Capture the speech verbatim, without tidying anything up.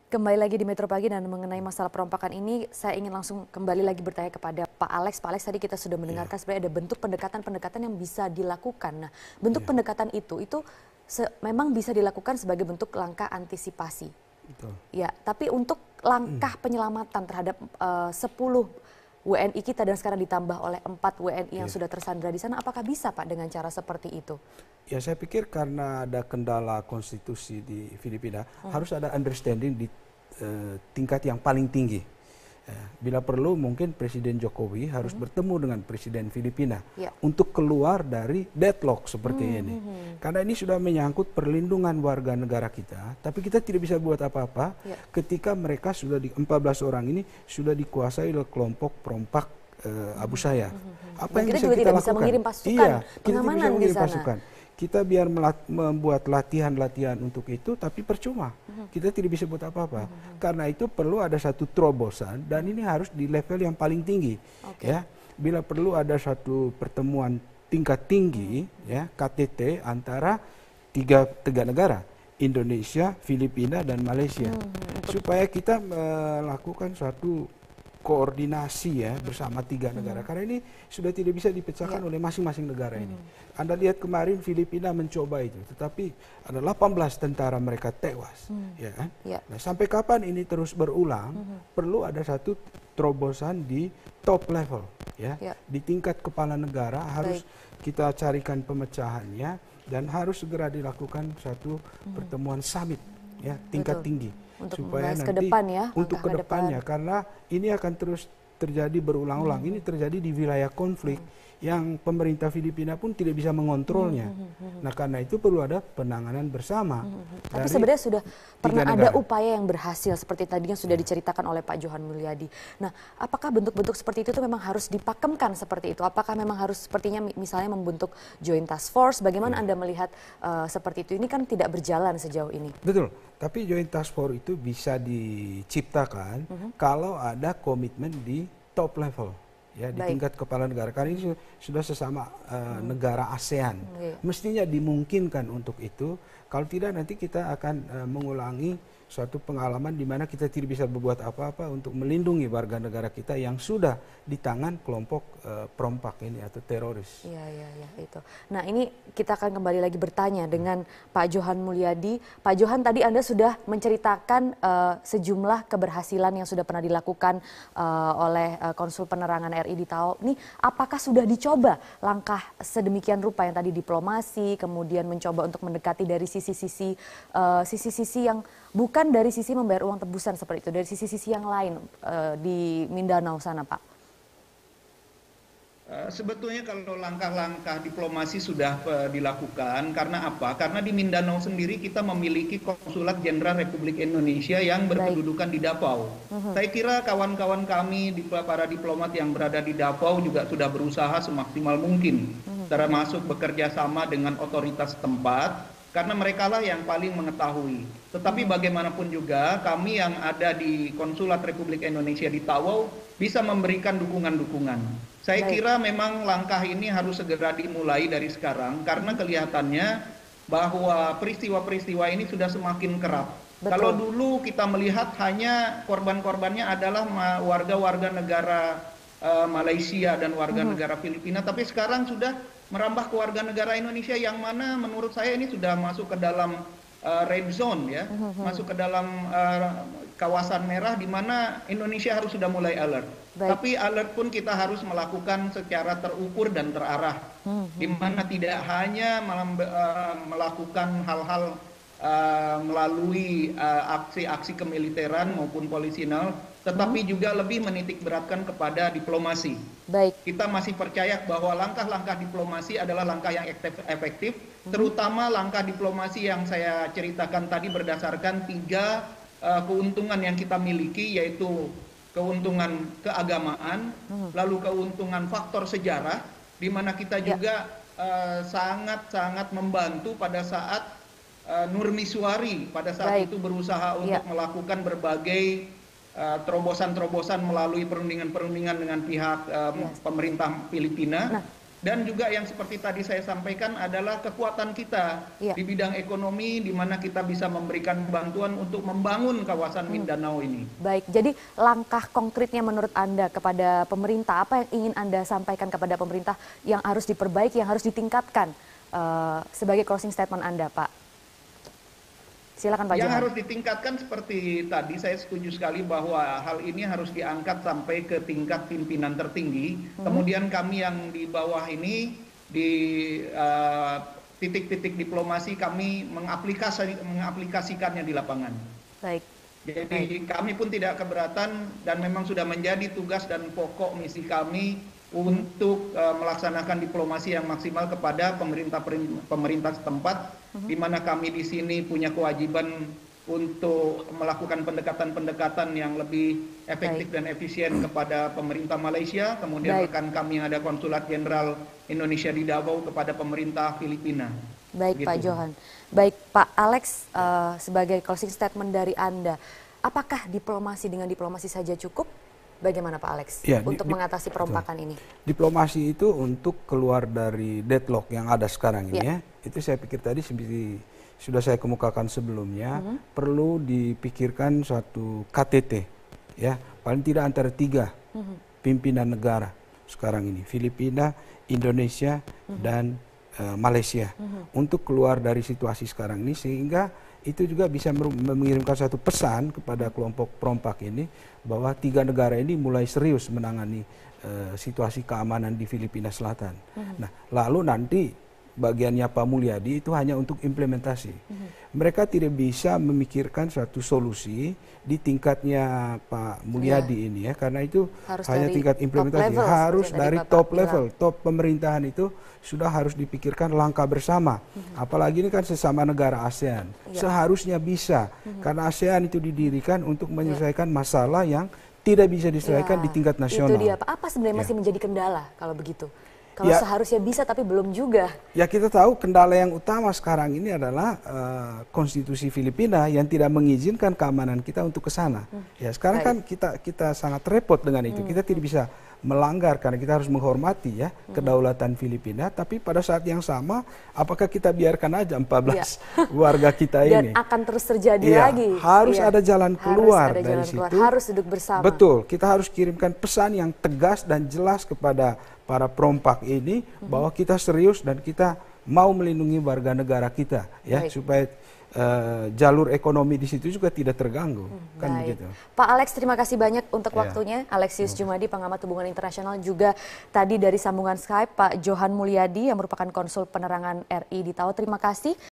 Kembali lagi di Metro Pagi dan mengenai masalah perompakan ini, saya ingin langsung kembali lagi bertanya kepada Pak Alex. Pak Alex, tadi kita sudah mendengarkan yeah. sebenarnya ada bentuk pendekatan-pendekatan yang bisa dilakukan. Nah, bentuk yeah. pendekatan itu, itu memang bisa dilakukan sebagai bentuk langkah antisipasi. Betul. Ya, tapi untuk langkah hmm. penyelamatan terhadap uh, sepuluh W N I kita dan sekarang ditambah oleh empat W N I yang yeah. sudah tersandra di sana, apakah bisa Pak dengan cara seperti itu? Ya, saya pikir karena ada kendala konstitusi di Filipina, hmm. harus ada understanding di uh, tingkat yang paling tinggi. Ya, bila perlu mungkin Presiden Jokowi harus hmm. bertemu dengan Presiden Filipina ya. untuk keluar dari deadlock seperti hmm. ini. Hmm. Karena ini sudah menyangkut perlindungan warga negara kita, tapi kita tidak bisa buat apa-apa ya. ketika mereka sudah di empat belas orang ini sudah dikuasai oleh kelompok perompak uh, Abu Sayyaf. Hmm. Apa yang kita bisa juga kita tidak lakukan? Bisa mengirim pasukan iya, kita pengamanan tidak bisa mengirim di sana. pasukan. Kita biar melat, membuat latihan-latihan untuk itu, tapi percuma. Mm-hmm. Kita tidak bisa buat apa-apa. Mm-hmm. Karena itu perlu ada satu terobosan, dan ini harus di level yang paling tinggi. Okay. Ya, bila perlu ada satu pertemuan tingkat tinggi, mm-hmm. ya K T T antara tiga, tiga negara, Indonesia, Filipina, dan Malaysia, mm-hmm. supaya kita melakukan suatu koordinasi ya bersama tiga negara. Hmm. Karena ini sudah tidak bisa dipecahkan ya. oleh masing-masing negara hmm. ini. Anda lihat kemarin Filipina mencoba itu, tetapi ada delapan belas tentara mereka tewas. Hmm. Ya kan? Ya. Nah, sampai kapan ini terus berulang, hmm. perlu ada satu terobosan di top level. Ya. Ya. Di tingkat kepala negara harus Baik. kita carikan pemecahannya, dan harus segera dilakukan satu hmm. pertemuan summit ya tingkat Betul. tinggi. Untuk supaya nanti ke depan ya, untuk ke depannya, karena ini akan terus terjadi berulang-ulang. Hmm. Ini terjadi di wilayah konflik hmm. yang pemerintah Filipina pun tidak bisa mengontrolnya. Hmm. Hmm. Nah, karena itu perlu ada penanganan bersama. Hmm. Tapi sebenarnya sudah pernah ada upaya yang berhasil seperti tadi yang sudah diceritakan oleh Pak Johan Mulyadi. Nah, apakah bentuk-bentuk seperti itu tuh memang harus dipakemkan seperti itu? Apakah memang harus sepertinya misalnya membentuk Joint Task Force? Bagaimana hmm. Anda melihat uh, seperti itu? Ini kan tidak berjalan sejauh ini. Betul. Tapi Joint Task Force itu bisa diciptakan uh-huh. kalau ada komitmen di top level. Ya, di Baik. tingkat kepala negara. Karena ini sudah sesama uh, hmm. negara ASEAN. Hmm. Mestinya dimungkinkan untuk itu. Kalau tidak, nanti kita akan uh, mengulangi suatu pengalaman di mana kita tidak bisa berbuat apa-apa untuk melindungi warga negara kita yang sudah di tangan kelompok uh, perompak ini atau teroris. Iya, iya, iya, itu. Nah, ini kita akan kembali lagi bertanya dengan Pak Johan Mulyadi. Pak Johan, tadi Anda sudah menceritakan uh, sejumlah keberhasilan yang sudah pernah dilakukan uh, oleh uh, Konsul Penerangan R I di Tawau. Ini apakah sudah dicoba langkah sedemikian rupa yang tadi diplomasi, kemudian mencoba untuk mendekati dari sisi-sisi uh, sisi-sisi yang bukan dari sisi membayar uang tebusan seperti itu, dari sisi-sisi yang lain uh, di Mindanao sana, Pak? Uh, sebetulnya kalau langkah-langkah diplomasi sudah uh, dilakukan, karena apa? Karena di Mindanao sendiri kita memiliki Konsulat Jenderal Republik Indonesia yang berkedudukan Baik. di Davao. Uh-huh. Saya kira kawan-kawan kami, para diplomat yang berada di Davao juga sudah berusaha semaksimal mungkin, uh-huh. termasuk bekerja sama dengan otoritas setempat, karena merekalah yang paling mengetahui. Tetapi bagaimanapun juga kami yang ada di Konsulat Republik Indonesia di Tawau bisa memberikan dukungan-dukungan. Saya Baik. kira memang langkah ini harus segera dimulai dari sekarang, karena kelihatannya bahwa peristiwa-peristiwa ini sudah semakin kerap. Betul. Kalau dulu kita melihat hanya korban-korbannya adalah warga-warga negara uh, Malaysia dan warga uh-huh. negara Filipina, tapi sekarang sudah merambah ke warga negara Indonesia, yang mana menurut saya ini sudah masuk ke dalam uh, red zone ya, uh-huh. masuk ke dalam uh, kawasan merah di mana Indonesia harus sudah mulai alert. Baik. Tapi alert pun kita harus melakukan secara terukur dan terarah, uh-huh. di mana tidak hanya uh, melakukan hal-hal uh, melalui uh, aksi-aksi kemiliteran maupun polisional, tetapi hmm. juga lebih menitik beratkan kepada diplomasi. Baik. Kita masih percaya bahwa langkah-langkah diplomasi adalah langkah yang efektif, hmm. terutama langkah diplomasi yang saya ceritakan tadi berdasarkan tiga uh, keuntungan yang kita miliki, yaitu keuntungan keagamaan, hmm. lalu keuntungan faktor sejarah, di mana kita juga sangat-sangat uh, membantu pada saat uh, Nurmiswari pada saat Baik. itu berusaha untuk ya. melakukan berbagai terobosan-terobosan uh, melalui perundingan-perundingan dengan pihak uh, yes. pemerintah Filipina. Nah. Dan juga yang seperti tadi saya sampaikan adalah kekuatan kita ya. di bidang ekonomi, di mana kita bisa memberikan bantuan untuk membangun kawasan hmm. Mindanao ini. Baik, jadi langkah konkretnya menurut Anda kepada pemerintah, apa yang ingin Anda sampaikan kepada pemerintah yang harus diperbaiki, yang harus ditingkatkan uh, sebagai closing statement Anda, Pak? Silakan Pak Yang Johan. harus ditingkatkan seperti tadi, saya setuju sekali bahwa hal ini harus diangkat sampai ke tingkat pimpinan tertinggi. Hmm. Kemudian kami yang di bawah ini, di titik-titik uh, diplomasi, kami mengaplikasi, mengaplikasikannya di lapangan. Baik. Jadi Baik. kami pun tidak keberatan dan memang sudah menjadi tugas dan pokok misi kami untuk uh, melaksanakan diplomasi yang maksimal kepada pemerintah pemerintah setempat, uh-huh. di mana kami di sini punya kewajiban untuk melakukan pendekatan-pendekatan yang lebih efektif Baik. dan efisien kepada pemerintah Malaysia, kemudian Baik. rekan kami yang ada konsulat jenderal Indonesia di Davao kepada pemerintah Filipina. Baik gitu. Pak Johan. Baik Pak Alex, uh, sebagai closing statement dari Anda, apakah diplomasi dengan diplomasi saja cukup? Bagaimana Pak Alex ya, untuk di, mengatasi perompakan betul. ini? Diplomasi itu untuk keluar dari deadlock yang ada sekarang ini ya. ya. Itu saya pikir tadi seperti sudah saya kemukakan sebelumnya, uh-huh. perlu dipikirkan suatu K T T ya, paling tidak antara tiga uh-huh. pimpinan negara sekarang ini, Filipina, Indonesia uh-huh. dan uh, Malaysia uh-huh. untuk keluar dari situasi sekarang ini, sehingga itu juga bisa mengirimkan satu pesan kepada kelompok perompak ini bahwa tiga negara ini mulai serius menangani uh, situasi keamanan di Filipina Selatan. Uh-huh. Nah, lalu nanti bagiannya Pak Mulyadi itu hanya untuk implementasi. Uh-huh. Mereka tidak bisa memikirkan suatu solusi di tingkatnya Pak Mulyadi yeah. ini ya, karena itu harus hanya tingkat implementasi, level, harus dari, dari top level, bilang. top pemerintahan itu sudah harus dipikirkan langkah bersama. Uh-huh. Apalagi ini kan sesama negara ASEAN, yeah. seharusnya bisa, uh-huh. karena ASEAN itu didirikan untuk menyelesaikan yeah. masalah yang tidak bisa diselesaikan yeah. di tingkat nasional. Itu dia, Pak. Apa sebenarnya yeah. masih menjadi kendala kalau begitu? Kalau ya, seharusnya bisa tapi belum juga. Ya kita tahu kendala yang utama sekarang ini adalah uh, konstitusi Filipina yang tidak mengizinkan keamanan kita untuk ke sana. Hmm. Ya sekarang Baik. kan kita kita sangat repot dengan itu. Hmm. Kita tidak bisa melanggar karena kita harus menghormati ya hmm. kedaulatan Filipina. Tapi pada saat yang sama, apakah kita biarkan aja empat belas ya. warga kita ini? Dan akan terus terjadi ya, lagi. Harus ya. ada jalan keluar harus ada dari jalan situ. Keluar. Harus duduk bersama. Betul. Kita harus kirimkan pesan yang tegas dan jelas kepada para perompak ini mm-hmm. bahwa kita serius dan kita mau melindungi warga negara kita ya Baik. supaya uh, jalur ekonomi di situ juga tidak terganggu hmm, kan baik. begitu. Pak Alex, terima kasih banyak untuk ya. waktunya. Alexius hmm. Jumadi, pengamat hubungan internasional, juga tadi dari sambungan Skype Pak Johan Mulyadi yang merupakan konsul penerangan R I di Tao. Terima kasih